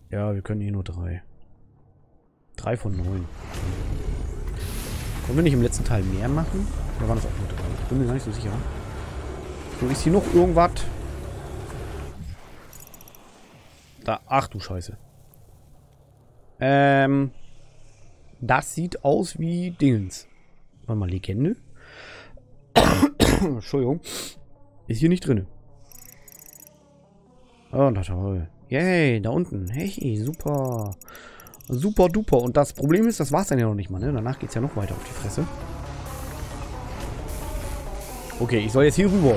Ja, wir können eh nur 3. 3 von 9. Können wir nicht im letzten Teil mehr machen? Oder waren das auch nur 3? Ich bin mir gar nicht so sicher. So, ist hier noch irgendwas? Da, ach du Scheiße. Das sieht aus wie Dingens. Warte mal, Legende? Entschuldigung. Ist hier nicht drin. Oh, na toll. Yay, da unten. Hey, super. Super duper. Und das Problem ist, das war's dann ja noch nicht mal, ne? Danach geht's ja noch weiter auf die Fresse. Okay, ich soll jetzt hier rüber.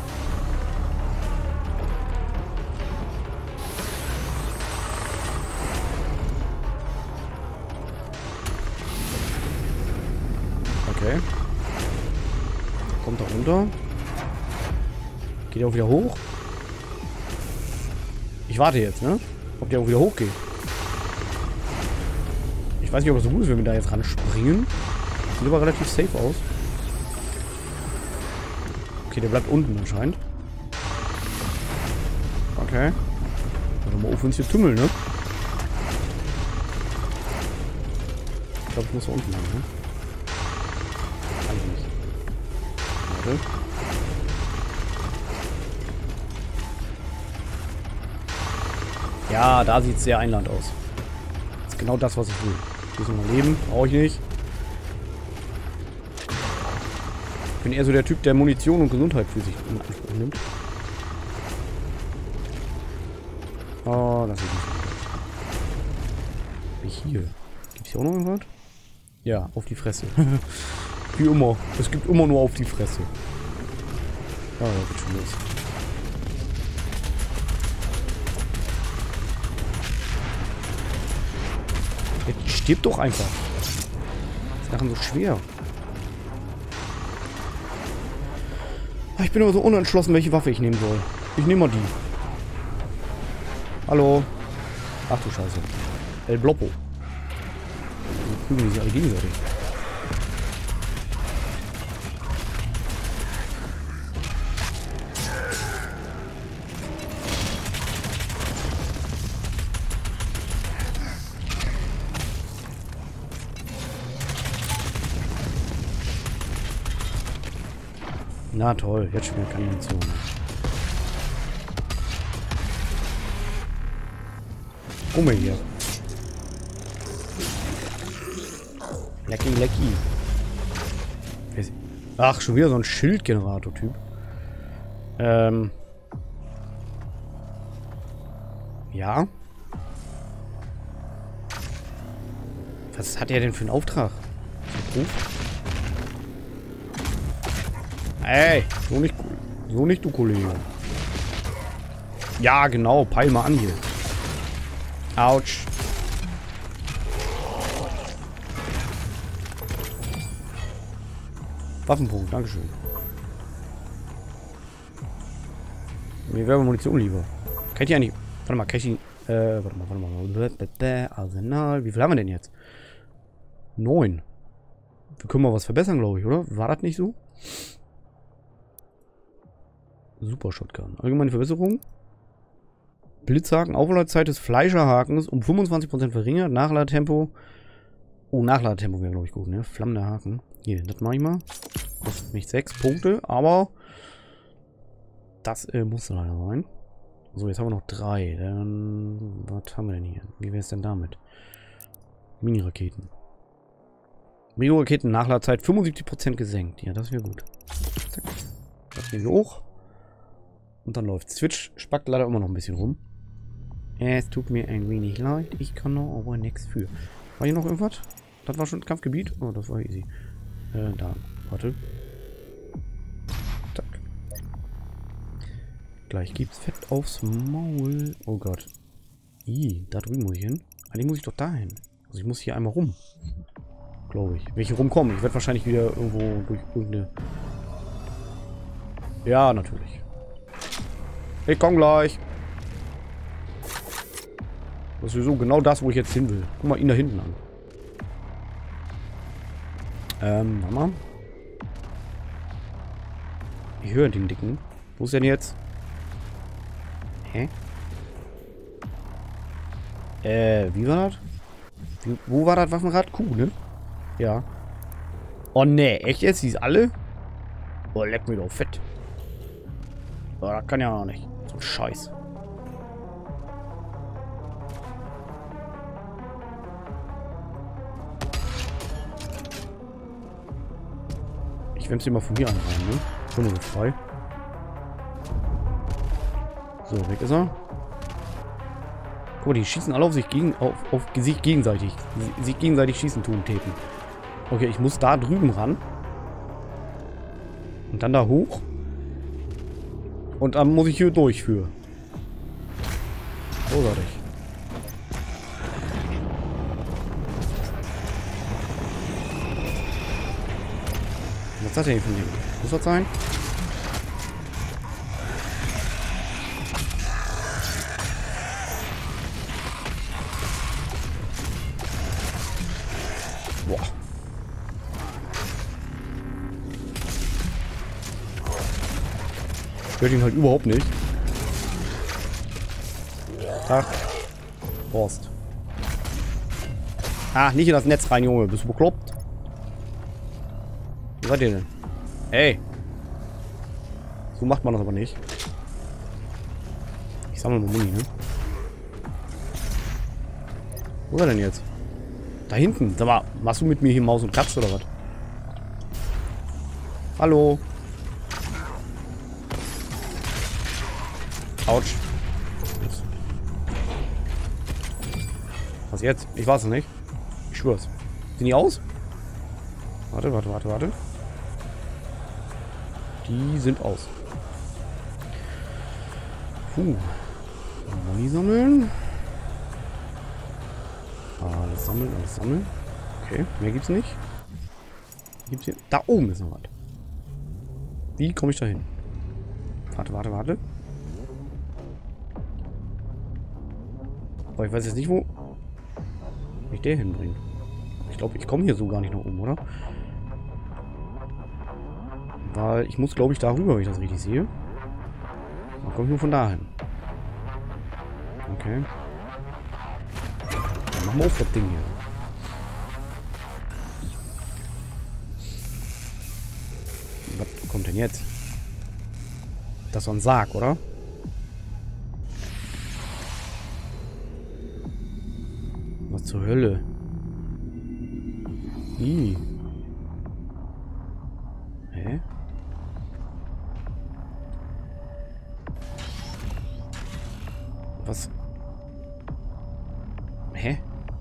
Okay. Kommt da runter. Geht er auch wieder hoch? Ich warte jetzt, ne? Ob der auch wieder hochgeht. Ich weiß nicht, ob das so gut ist, wenn wir da jetzt ran springen. Sieht aber relativ safe aus. Okay, der bleibt unten anscheinend. Okay. Warte mal auf uns hier tümmeln, ne? Ich glaube, ich muss da unten lang, ne? Kann ich nicht. Warte. Ja, da sieht es sehr einladend aus. Das ist genau das, was ich will. Hier ist noch Leben. Brauche ich nicht. Ich bin eher so der Typ, der Munition und Gesundheit für sich in Anspruch nimmt. Oh, das ist nicht so. Wie hier. Gibt es hier auch noch irgendwas? Ja, auf die Fresse. Wie immer. Es gibt immer nur auf die Fresse. Ah, da geht schon los. Jetzt stirbt doch einfach. Das ist nachher so schwer. Ich bin aber so unentschlossen, welche Waffe ich nehmen soll. Ich nehme mal die. Hallo. Ach du Scheiße. El Bloppo. Die prügeln sich alle gegenseitig. Na toll, jetzt schon wieder keine Munition. Guck mal hier. Lecky, lecky. Ach, schon wieder so ein Schildgenerator-Typ. Ja. Was hat er denn für einen Auftrag? Ey, so nicht, du Kollege. Ja, genau, peil mal an hier. Autsch. Waffenpunkt, dankeschön. Mir wäre Munition lieber. Kann ich ja nicht. Warte mal, kann ich die. Warte mal. Arsenal. Wie viel haben wir denn jetzt? 9. Wir können mal was verbessern, glaube ich, oder? War das nicht so? Super Shotgun. Allgemeine Verbesserung. Blitzhaken. Aufladezeit des Fleischerhakens um 25% verringert. Nachladetempo. Oh, Nachladetempo wäre, glaube ich, gut, ne? Flammender Haken. Hier, das mache ich mal. Kostet mich 6 Punkte, aber das muss leider sein. So, jetzt haben wir noch 3. Dann, was haben wir denn hier? Wie wäre es denn damit? Mini-Raketen. Mini-Raketen, Nachladezeit 75% gesenkt. Ja, das wäre gut. Zack. Das nehmen wir hoch. Und dann läuft Switch. Spackt leider immer noch ein bisschen rum. Es tut mir ein wenig leid. Ich kann noch aber nichts für. War hier noch irgendwas? Das war schon Kampfgebiet? Oh, das war easy. Da. Warte. Zack. Gleich gibt's Fett aufs Maul. Oh Gott. Ih, da drüben muss ich hin. Eigentlich muss ich doch dahin. Also ich muss hier einmal rum. Glaube ich. Wenn ich hier rumkomme. Ich werde wahrscheinlich wieder irgendwo durch irgendeine... Ja, natürlich. Ich komme gleich. Das ist sowieso genau das, wo ich jetzt hin will. Guck mal ihn da hinten an. Warte mal. Ich höre den Dicken. Wo ist denn jetzt? Hä? Wie war das? Wo war das Waffenrad? Q, ne? Ja. Oh, ne. Echt jetzt? Die ist alle? Oh, leck mir doch fett. Oh, das kann ja auch nicht. So ein Scheiß. Ich wemm's dir mal von hier an rein, ne? Schon mal frei. So, weg ist er. Guck mal, die schießen alle auf sich gegenseitig. Sich gegenseitig schießen tun, täten. Okay, ich muss da drüben ran. Und dann da hoch. Und dann muss ich hier durchführen. Großartig. Was hat er hier von dem? Muss das sein? Boah. Stört ihn halt überhaupt nicht. Ach. Horst. Ah, nicht in das Netz rein, Junge. Bist du bekloppt? Wo seid ihr denn? Ey. So macht man das aber nicht. Ich sammle mal Muni, ne? Wo ist er denn jetzt? Da hinten. Sag mal, machst du mit mir hier Maus und Katze oder was? Hallo? Autsch. Was jetzt? Ich weiß es nicht. Ich schwör's. Sind die aus? Warte. Die sind aus. Puh. Money sammeln. Alles sammeln. Okay, mehr gibt's nicht. Gibt's hier? Da oben ist noch was. Wie komme ich da hin? Warte. Aber ich weiß jetzt nicht, wo mich der hinbringt. Ich glaube, ich komme hier so gar nicht nach oben, oder? Weil ich muss, glaube ich, darüber, wenn ich das richtig sehe. Dann komme ich nur von da hin. Okay. Dann machen wir auf das Ding hier. Was kommt denn jetzt? Das ist so ein Sarg, oder? Was zur Hölle? Ih. Hä? Was? Hä?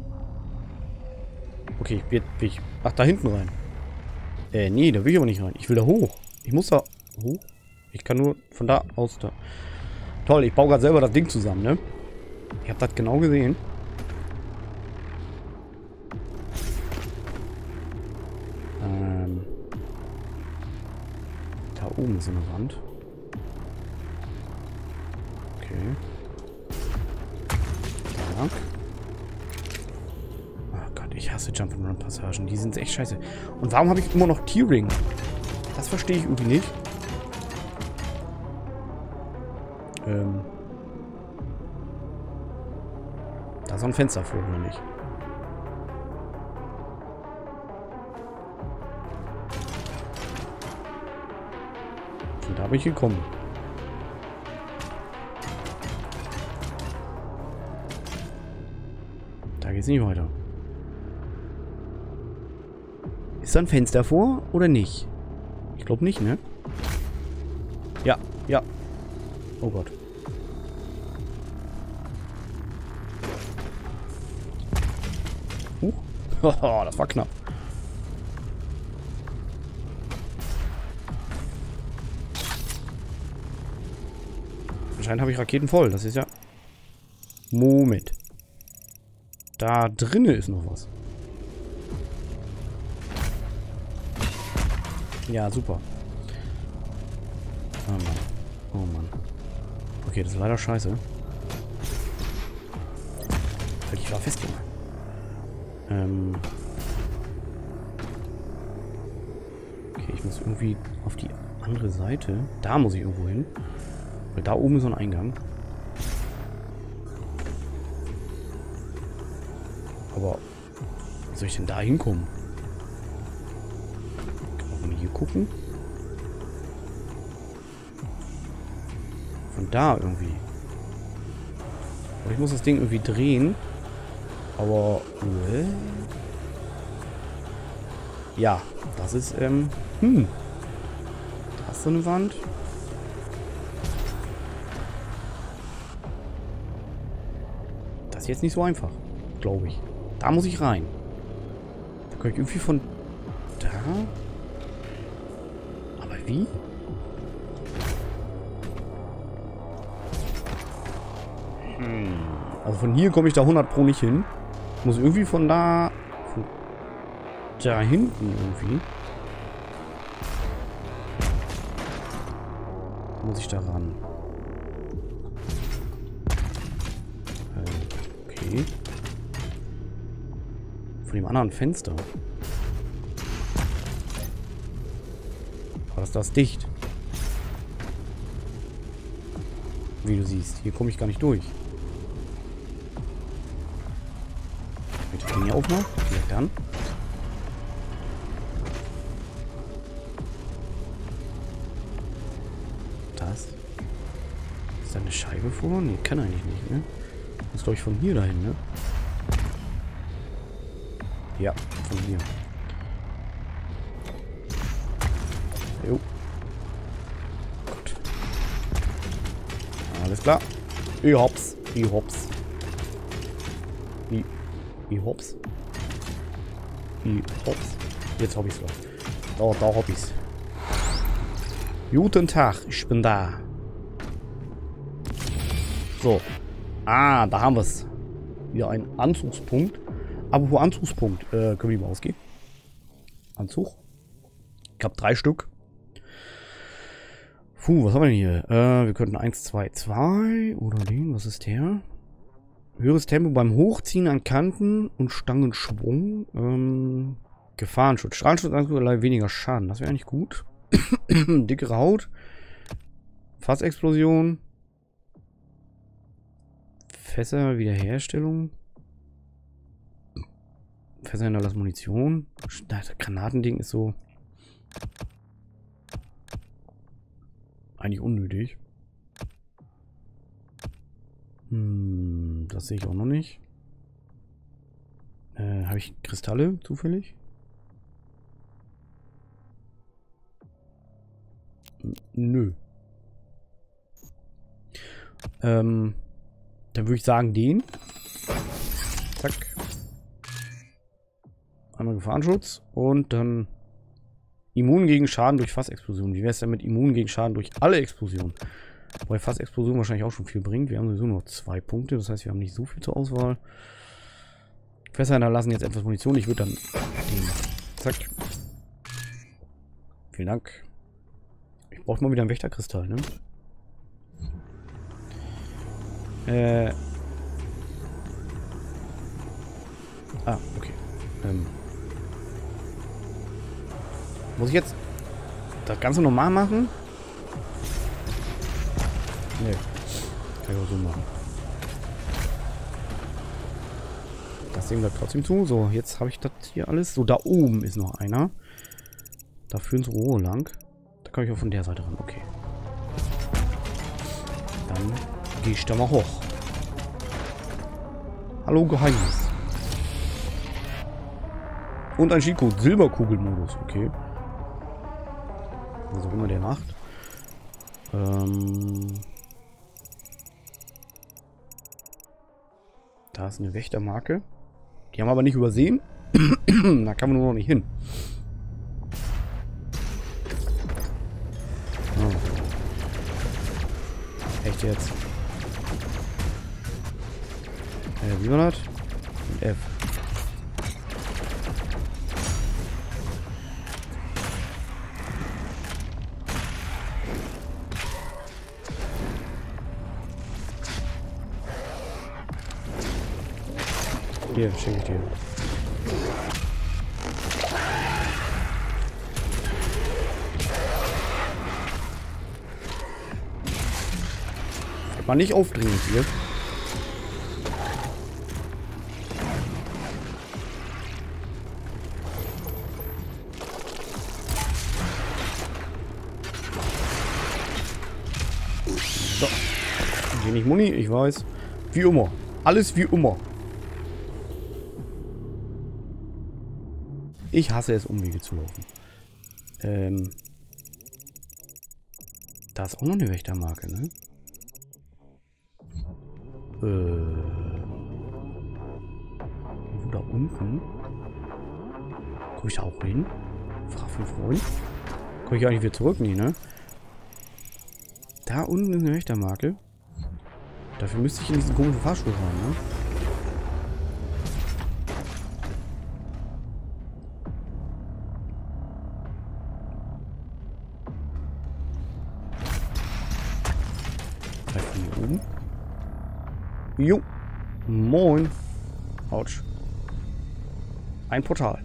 Okay, ich... Ach, da hinten rein. Nee, da will ich aber nicht rein. Ich will da hoch. Ich muss da hoch. Ich kann nur von da aus da. Toll, ich baue gerade selber das Ding zusammen, ne? Ich habe das genau gesehen. Da oben ist eine Wand. Okay. Da. Oh Gott, ich hasse Jump'n'Run-Passagen. Die sind echt scheiße. Und warum habe ich immer noch T-Ring? Das verstehe ich irgendwie nicht. Da ist ein Fenster vor, oder nicht? Und da bin ich gekommen. Da geht's nicht weiter. Ist da ein Fenster vor oder nicht? Ich glaube nicht, ne? Ja. Oh Gott. Das war knapp. Anscheinend habe ich Raketen voll. Das ist ja... Moment. Da drinnen ist noch was. Ja, super. Oh Mann. Oh Mann. Okay, das ist leider scheiße. Halt dich mal fest, Junge. Okay, ich muss irgendwie auf die andere Seite. Da muss ich irgendwo hin. Weil da oben ist so ein Eingang. Aber wie soll ich denn da hinkommen? Kann man hier gucken? Von da irgendwie. Aber ich muss das Ding irgendwie drehen. Aber... ja, das ist, Da ist so eine Wand. Das ist jetzt nicht so einfach, glaube ich. Da muss ich rein. Da kann ich irgendwie von da... Aber wie? Also von hier komme ich da 100 Pro nicht hin. Ich muss irgendwie von da... Von da hinten irgendwie. Muss ich da ran. Okay. Von dem anderen Fenster. Aber ist das dicht? Wie du siehst. Hier komme ich gar nicht durch. Wenn ich den hier aufmache, vielleicht dann. Das. Ist da eine Scheibe vor? Nee, kann eigentlich nicht, ne? Muss glaube ich von hier dahin, ne? Ja, von hier. Jo. Gut. Alles klar. Ich hops. Ich hops. Ich hops. Ich hops. Jetzt hab ich's doch. Da hab ich's. Guten Tag, ich bin da. So. Ah, da haben wir's. Wieder ein Anzugspunkt. Aber wo Anzugspunkt? Können wir die mal ausgehen? Anzug. Ich habe 3 Stück. Puh, was haben wir denn hier? Wir könnten 1, 2, 2 oder den. Was ist der? Höheres Tempo beim Hochziehen an Kanten und Stangenschwung. Gefahrenschutz. Strahlenschutz, weniger Schaden. Das wäre eigentlich gut. Dickere Haut. Fassexplosion. Fässer, Wiederherstellung. Fässer hinterlassen Munition. Das Granatending ist so... eigentlich unnötig. Das sehe ich auch noch nicht. Habe ich Kristalle zufällig? Nö. Dann würde ich sagen, den. Zack. Einmal Gefahrenschutz und dann immun gegen Schaden durch Fassexplosion. Wie wäre es denn mit immun gegen Schaden durch alle Explosionen? Wobei Fassexplosion wahrscheinlich auch schon viel bringt. Wir haben sowieso noch 2 Punkte, das heißt, wir haben nicht so viel zur Auswahl. Fässer hinterlassen jetzt etwas Munition. Ich würde dann den. Zack. Vielen Dank. Ich brauche mal wieder einen Wächterkristall, ne? Okay. Muss ich jetzt das Ganze normal machen? Nee. Kann ich auch so machen. Das Ding bleibt trotzdem zu. So, jetzt habe ich das hier alles. So, da oben ist noch einer. Da führen so Rohre lang. Da kann ich auch von der Seite ran. Okay. Dann gehe ich da mal hoch. Hallo, Geheimnis. Und ein Cheatcode. Silberkugelmodus. Okay. Was auch immer der macht. Da ist eine Wächtermarke. Die haben wir aber nicht übersehen. Da kann man nur noch nicht hin. Oh. Echt jetzt? Wie war das? Und F. Hier, schicke ich dir. Mal nicht aufdringend hier. Muni, ich weiß. Wie immer. Alles wie immer. Ich hasse es, Umwege zu laufen. Da ist auch noch eine Wächtermarke, ne? Wo da unten? Komm ich da auch hin? Frag für Freund. Komm ich eigentlich wieder zurück? Nee, ne? Da unten ist eine Wächtermarke. Dafür müsste ich in diesen komischen Fahrstuhl fahren, ne? Vielleicht von hier oben. Jo. Moin. Autsch. Ein Portal.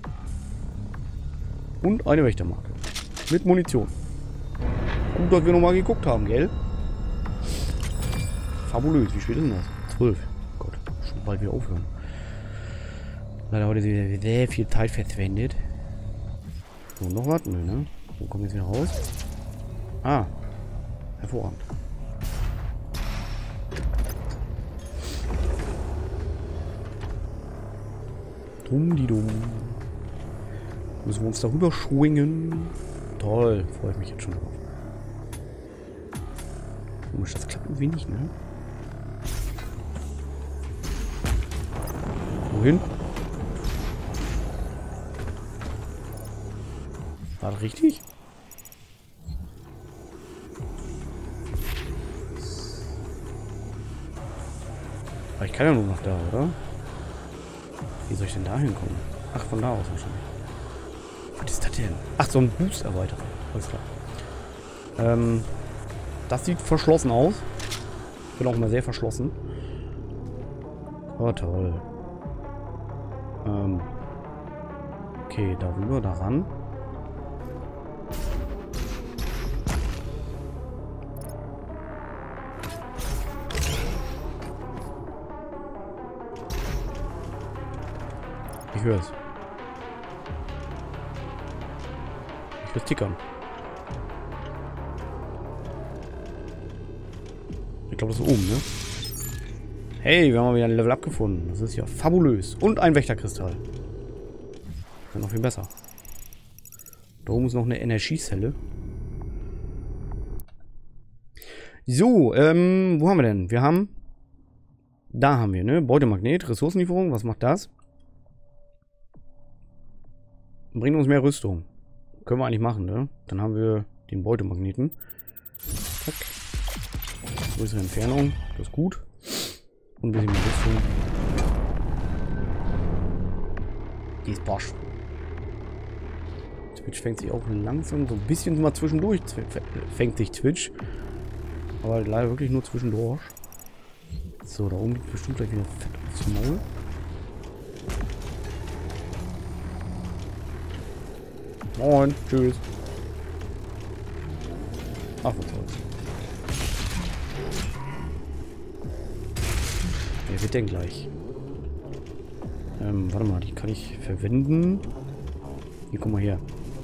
Und eine Wächtermarke. Mit Munition. Gut, dass wir nochmal geguckt haben, gell? Fabulös. Wie spät ist denn das? 12. Gott, schon bald wieder aufhören. Leider heute wieder sehr viel Zeit verschwendet. So, noch was? Nö, ne? Wo kommen wir jetzt wieder raus? Ah. Hervorragend. Dumm. Müssen wir uns darüber schwingen. Toll, freue ich mich jetzt schon drauf. Komisch, das klappt irgendwie nicht, ne? Wohin? War das richtig? Aber ich kann ja nur noch da, oder? Wie soll ich denn da hinkommen? Ach, von da aus wahrscheinlich. Was ist das denn? Ach, so ein Boost-Erweiterer. Alles klar. Das sieht verschlossen aus. Ich bin auch immer sehr verschlossen. Oh, toll. Okay, darüber, daran. Ich höre es. Ich höre tickern. Ich glaube, das ist oben, ne? Hey, wir haben mal wieder ein Level Up gefunden. Das ist ja fabulös. Und ein Wächterkristall. Das ist noch viel besser. Da oben ist noch eine Energiezelle. So, wo haben wir denn? Wir haben... Da haben wir, ne? Beutemagnet, Ressourcenlieferung. Was macht das? Bringt uns mehr Rüstung. Können wir eigentlich machen, ne? Dann haben wir den Beutemagneten. Zack. Größere Entfernung. Das ist gut. Und ein bisschen mehr Rüstung. Die ist Bosch. Twitch fängt sich auch langsam so ein bisschen mal zwischendurch. Fängt sich Twitch. Aber leider wirklich nur zwischendurch. So, da oben liegt bestimmt gleich wieder fett aufs Maul. Moin, tschüss. Ach, was soll's. Wer wird denn gleich? Warte mal, die kann ich verwenden. Hier, guck mal her.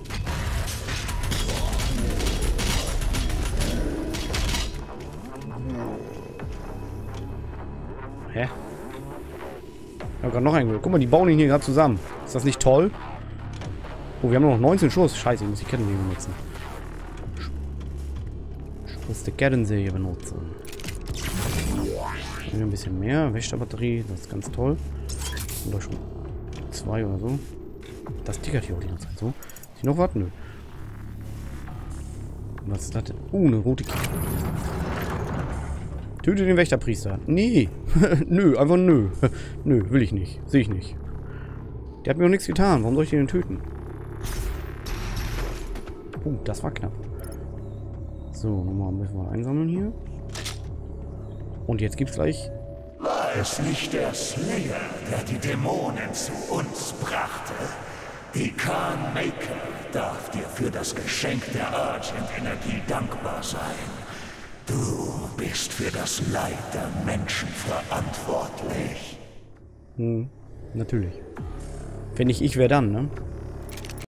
Hä? Ich hab grad noch einen. Guck mal, die bauen ihn hier gerade zusammen. Ist das nicht toll? Oh, wir haben noch 19 Schuss. Scheiße, ich muss die Kettensäge benutzen. Ich muss die Kettensäge benutzen. Hier ein bisschen mehr. Wächterbatterie, das ist ganz toll. Und da schon 2 oder so. Das tickert hier auch die ganze Zeit so. Ist hier noch was? Nö. Was ist das denn? Eine rote Kiste. Töte den Wächterpriester. Nee. Nö, einfach nö. Nö, will ich nicht. Sehe ich nicht. Der hat mir noch nichts getan. Warum soll ich den denn töten? Das war knapp. So, nochmal müssen wir einsammeln hier. Und jetzt gibt's gleich... War es nicht der Slayer, der die Dämonen zu uns brachte? Die Khan Maker darf dir für das Geschenk der Argent-Energie dankbar sein. Du bist für das Leid der Menschen verantwortlich. Natürlich. Wenn nicht ich, wer dann, ne?